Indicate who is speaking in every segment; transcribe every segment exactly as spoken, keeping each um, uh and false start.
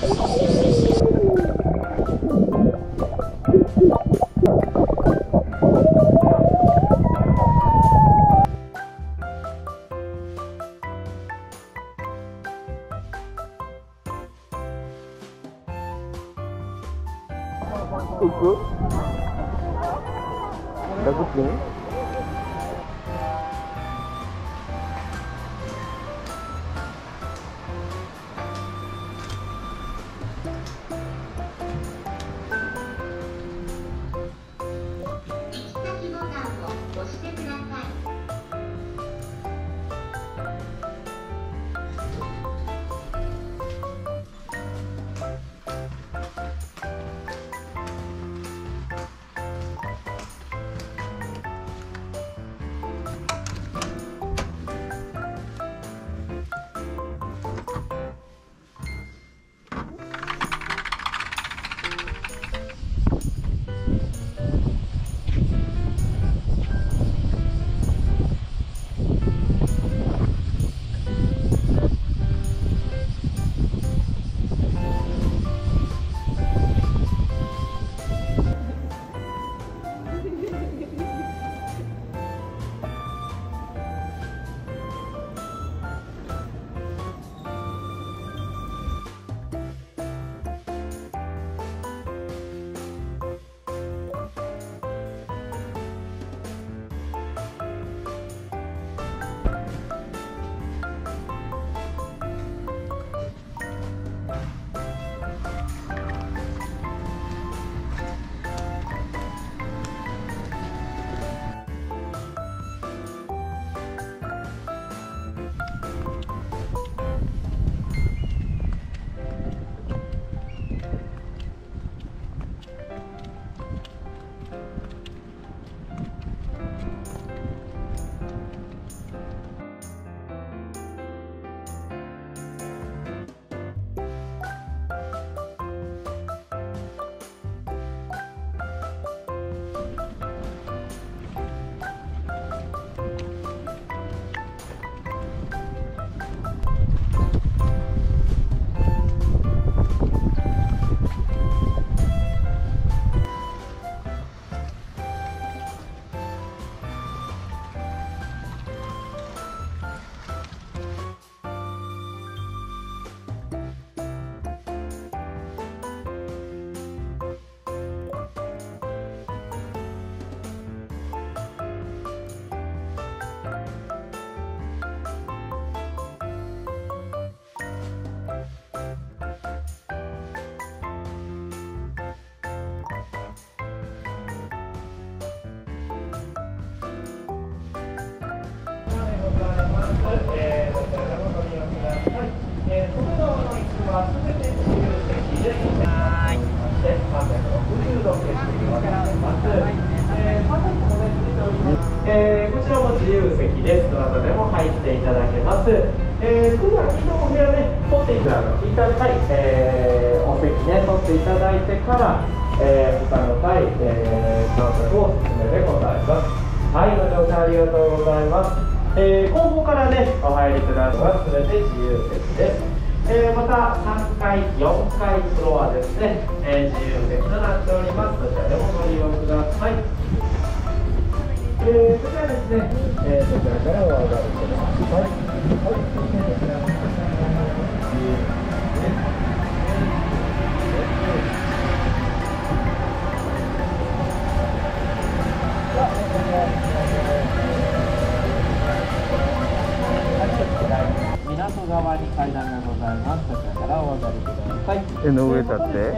Speaker 1: 行く？楽天？
Speaker 2: えー、こちらも自由席です。どなたでも入っていただけます。えー、それでは金のお部屋ね、取っていただいただい、えー、お席ね、取っていただいてから、えー、他の階、えー、到着をお進めでございます。はい、ご乗車ありがとうございます。えー、後方からね、お入りくださいは全て自由席です。えー、またさんかい、よんかいフロアですね、えー、自由席となっております。どちらでもご利用ください。えー、それではですね、えー、そちらからお上がりください。はい港側に階段がございます。そちらからお上がりください。
Speaker 1: 絵の上立って。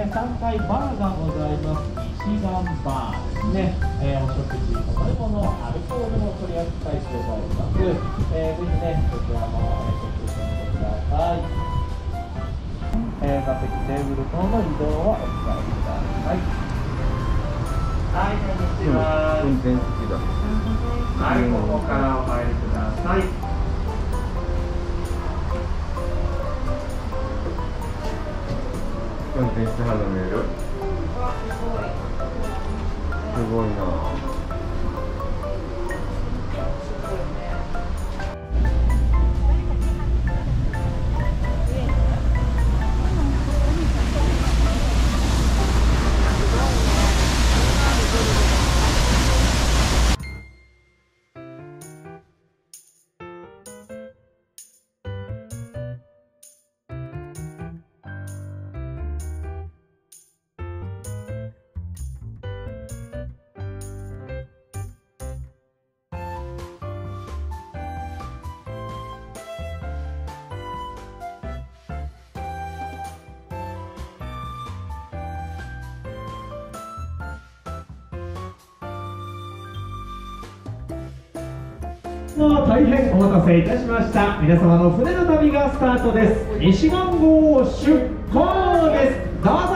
Speaker 2: さんかいバーがございます。西岸バーですね。えー、お食事、お飲み物、アルコールの取り扱いしてございます。えー、ぜひね、こちらもチェックしてみてください。えー、座席、テーブル等の移動をお伝えください。はい、こんにちは。
Speaker 1: 運転席だ。
Speaker 2: はい、ここからお入りください。
Speaker 1: 運転して始める。すごいな。
Speaker 2: もう大変お待たせいたしました。皆様の船の旅がスタートです。西岸号出港です。どうぞ。